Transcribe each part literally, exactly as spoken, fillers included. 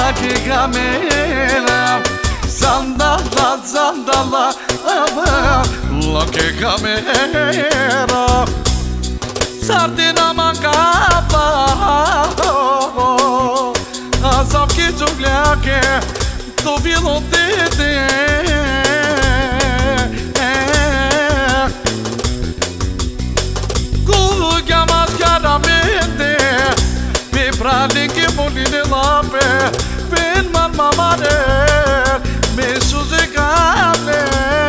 que camera Sandala, sandala, la que camera Sardina mancava Azap que jugliake Tu vilo dede Cuga mascaramente Mi prali que moline lape Ben man mamare Mi suzicale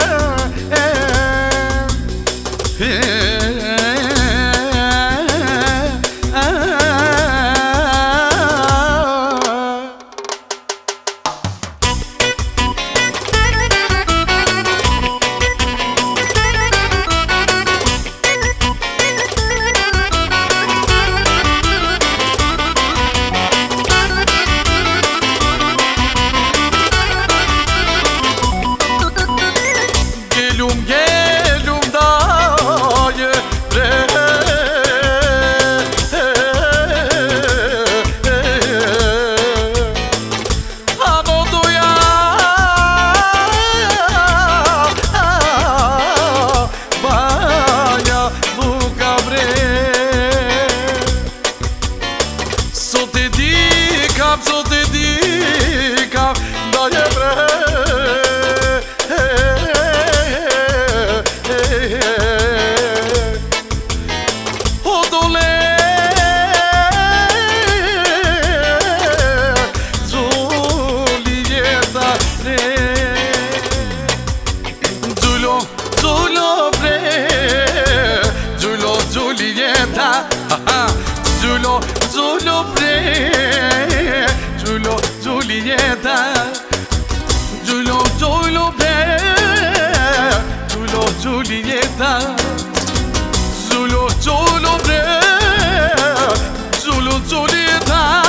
Giulio, Giulio Bre, Giulio, Giulietta, Giulio, Giulio Bre, Giulio, Giulietta, Giulio, Giulio Bre, Giulio, Giulietta.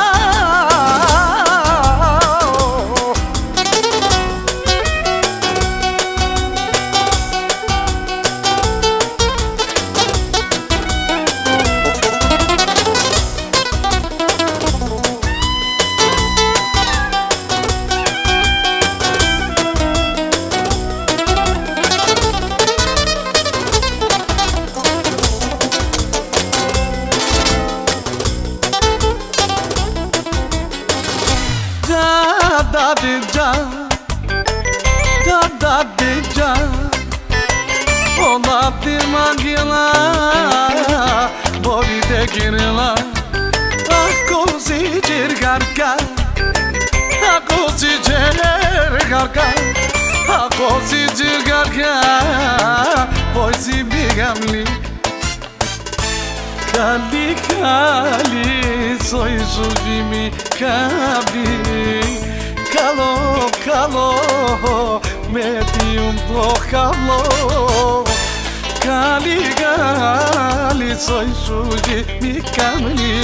Da de ja, da da de ja, ola de magila, bori de girla, a cozi girgarka, a cozi girgarka, a cozi girgarka, poisi bigamli, kali kali, soy juvimi kabi. Calo, calo, medium tocalo Cali, cali, soy suji, mi camli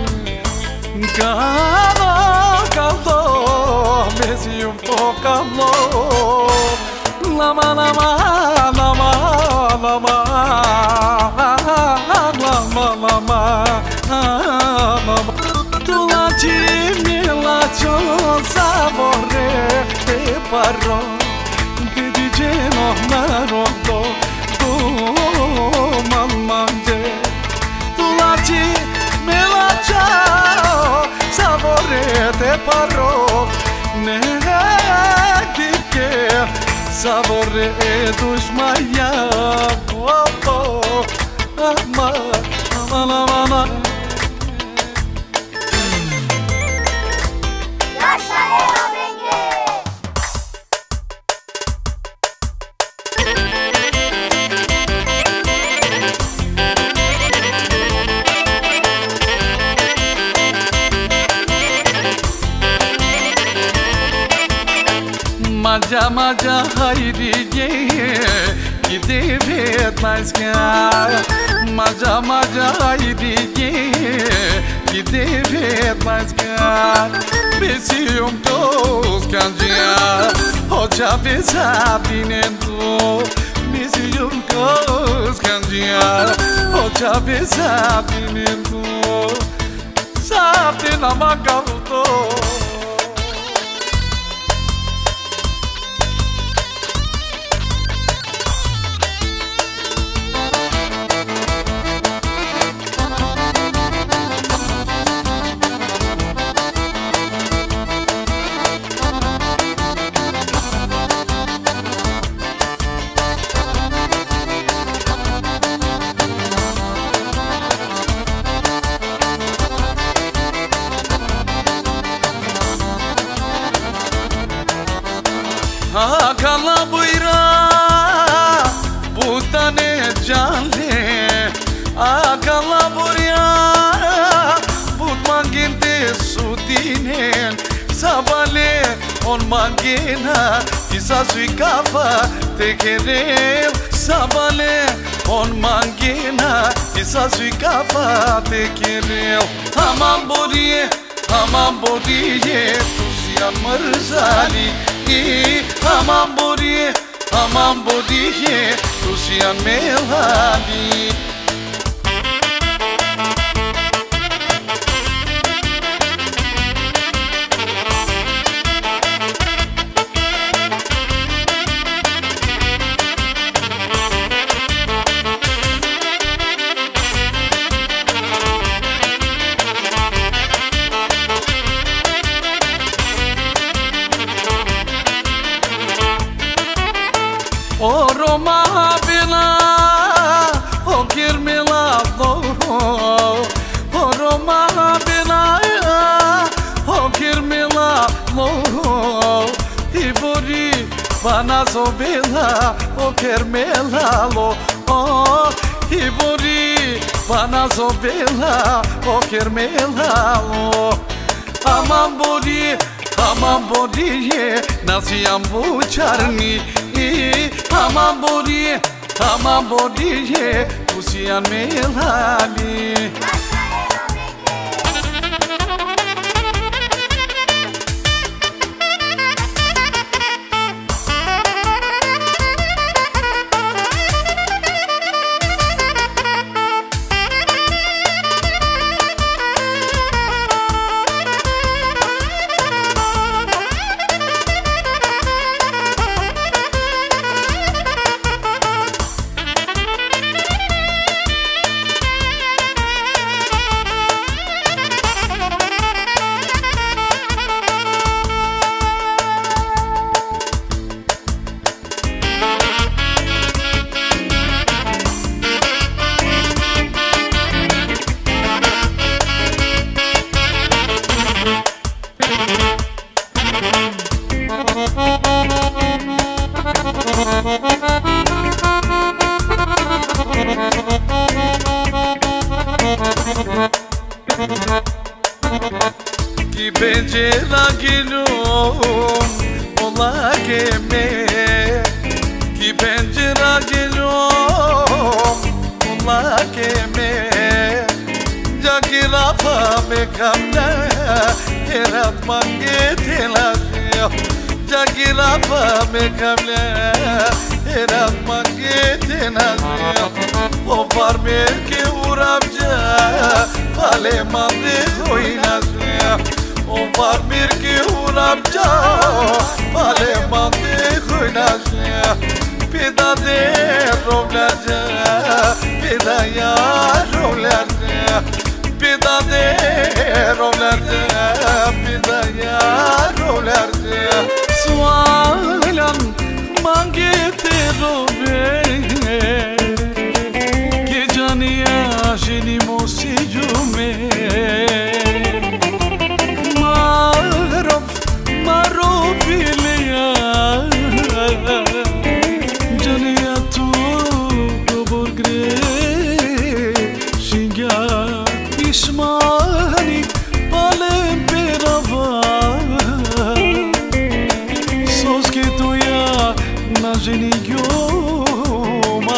Calo, calo, medium tocalo Lama, lama, lama, lama Lama, lama, lama Tu la cimi la cosa vorrei te parlo ti dice no maroto tu mamma tu la cimi la cosa vorrei te parlo ne ti che savorrei tu smaya oh oh ama ama ama Maja maja hayriye gidevet mazga Maja maja hayriye gidevet mazga Besium tos kanjia hoca besa binendo Besium tos kanjia hoca besa binendo Sapte na magaluto mangina Isa sui kafa te quereu Sabale on mangina Isa sui kafa te quereu Hamam borie Hamam borie Tusian marzali Hamam borie Hamam borie Tusian melali O Roma bina, o Kirmila lo, o Roma bina, o Kirmila lo, Ibori bana zobila, o Kirmila lo, o Ibori bana zobila, o Kirmila lo, Aman bori, aman bori, nasiam bucharni. Aman bori, aman bori, Tusian melali Ki bencera geliyorum ola keme Ki bencera geliyorum ola keme Jagira pa me kamla erat mange telasyo Jagira pa me kamla erat mange telasyo O farmer ke urabja Pale mande hoinasya O farmer ke urabja Pale mande hoinasya Pida de roblaja Pida ya roblaja Pida de roblaja Pida ya roblaja Sualan mangete robe Genimo si jume Marov marovilia Jania tu goborgre Shinga ismani palem perava Sos que tu ya na genioma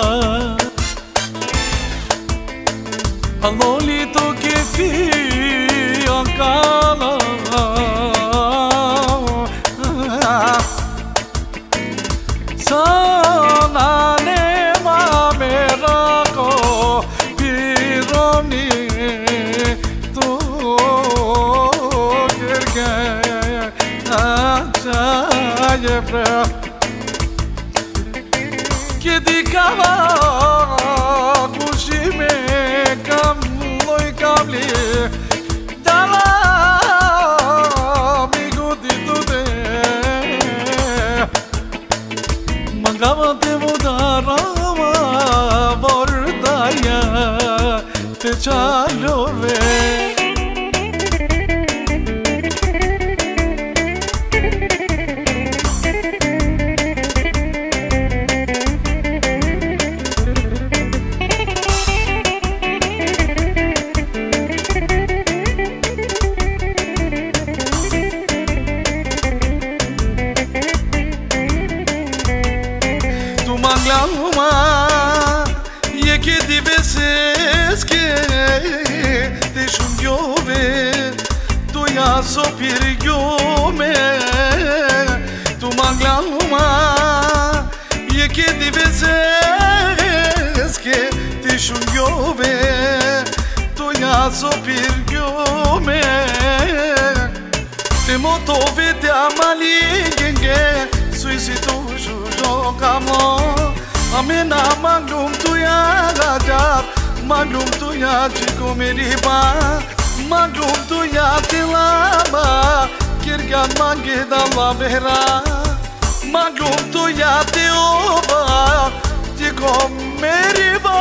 Alolito que fi ancala Sana nema merako pironi tu gerge achaye pra Que di kava kushime Kamloi kamli Dala Migudi tude Mangava te vodarama Vordaya Te chalove maglama je che divesesche te shungiove tu ya sopirgiome tu maglama je che divesesche te shungiove tu ya sopirgiome te motove te amalingenge suicido jujokamo amena maglum tu ya gajar maglum tu ya chico meriba maglum tu ya tilaba kirgan mange dalla vera maglum tu ya teoba chico meriba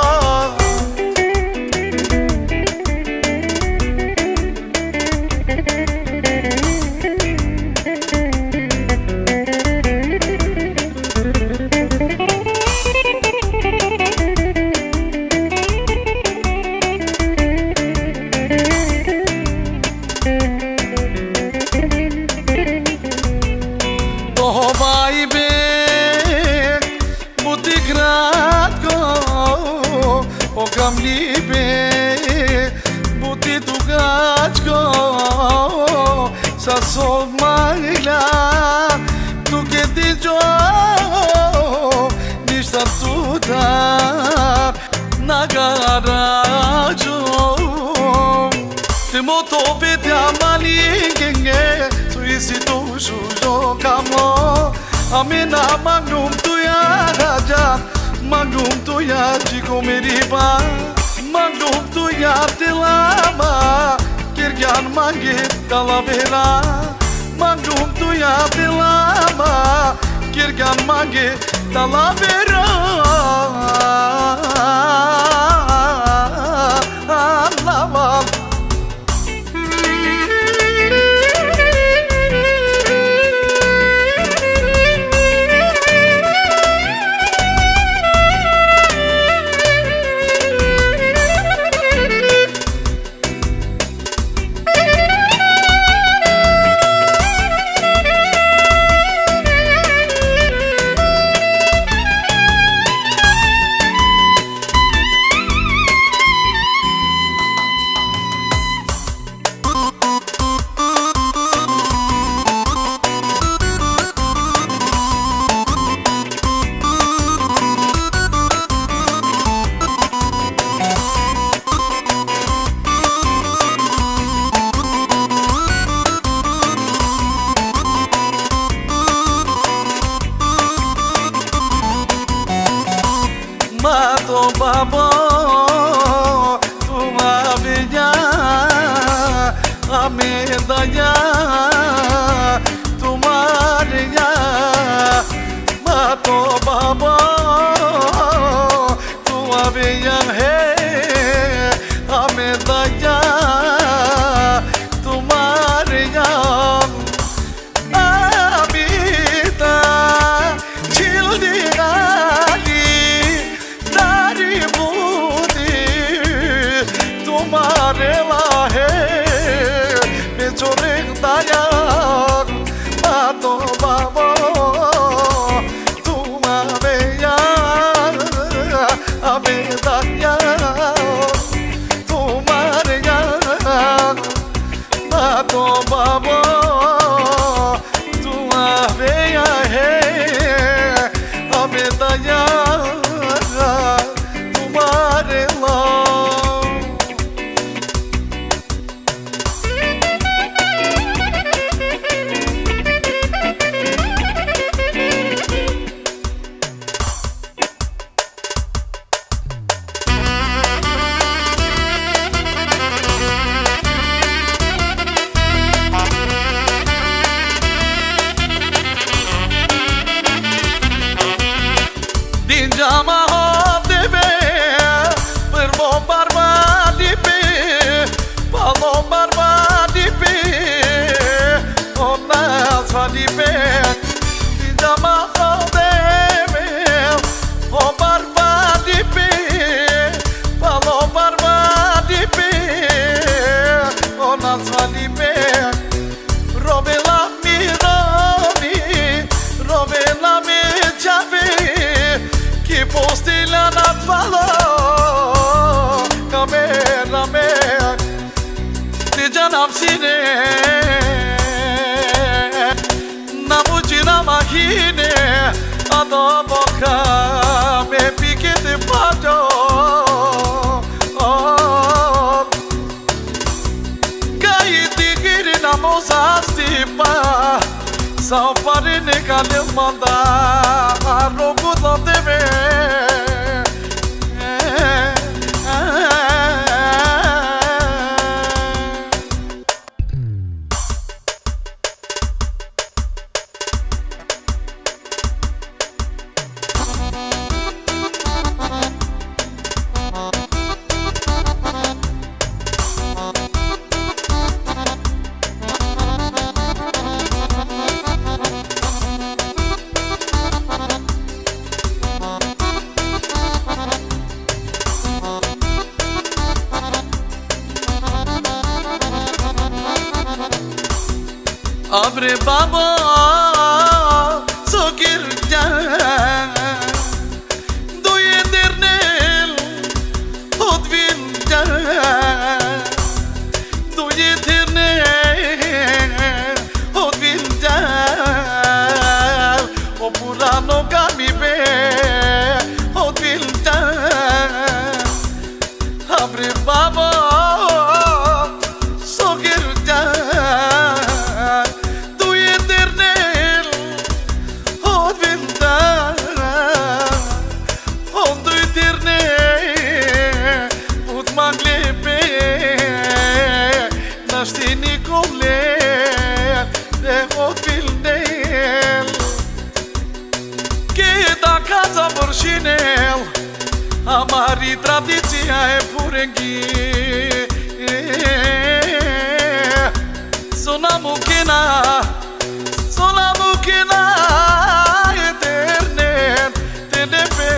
Sa sol magla tu che ti gio nishta tuta nagarajo te moto vete amalingenge suicido shujo kamo amena magnum tu ya raja magnum tu ya chico meriba magnum tu ya telama kirgan mange talavera magnum tu ya telama kirgan mange talavera lava Mato babo, tu mavilla, amedanya, tu maria. Mato babo, tu mavilla, hey, amedanya, tu maria. Abita, childina. Marela he me chorek dayak mato babo tu maveya abedanya tu mareya mato babo tu maveya he abedanya tu marela Jama hop debe, per bombar ma dipe, palom barba dipe, ona sa dipe. Jama hop debe, bombar ma dipe, palom barba dipe, ona sa dipe. Robela mi robi, robela mi chave. ka me piket e pato Ka i tigiri na mosa stipa Sa pare ne kale manda Rogu do tebe Abre baba sokir jan do yedernel odvin jan do yedernel odvin jan o purano gamibe odvin jan abre baba sokir jan Nashti Nicolet de Motvildel Cheta casa Borșinel Amari tradiția e purenghi Sona muchina Sona muchina Eternet Telepe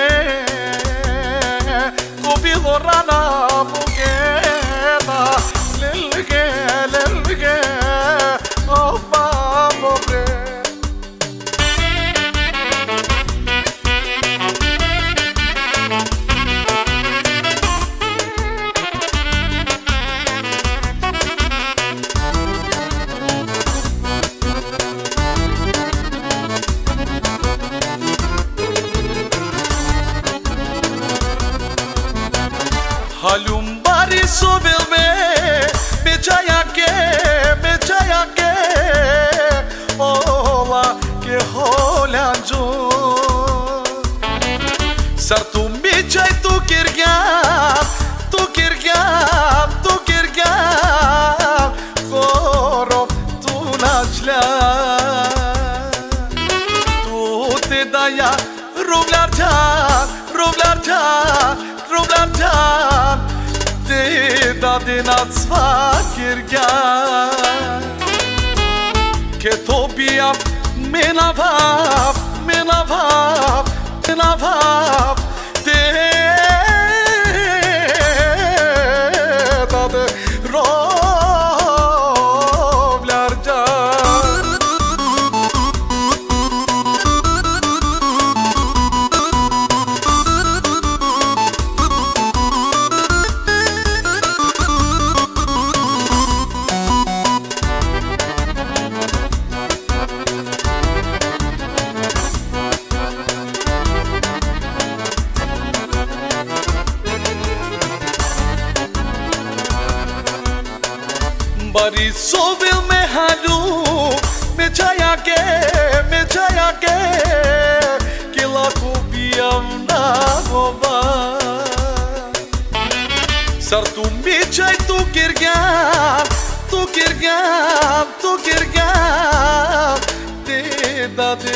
Copilorana muchina Lelge, lelge, opa, pobre Halum bari sovelme Beçaya ke, beçaya ke Ola ke holancu Sartum beçay tu kirgam Tu kirgam, tu kirgam Horom tu naçla Tu te daya ruglar can, ruglar can, ruglar can Te dadin ați fakirgan Ke tobia mena vav, mena vav, mena vav Te dade rovlarcan Bari sovil me halu Me çaya ke, me çaya ke Ke la kupiam na gova Sartu mi çay tu kirgam Tu kirgam, tu kirgam Te dade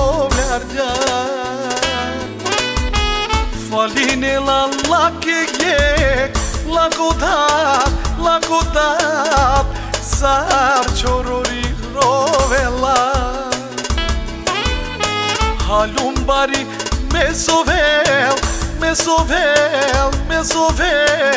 rovlarcan Faline la la ke yek La godat, la godat Sar çorori rovela Halum bari me sovel, me sovel, me sovel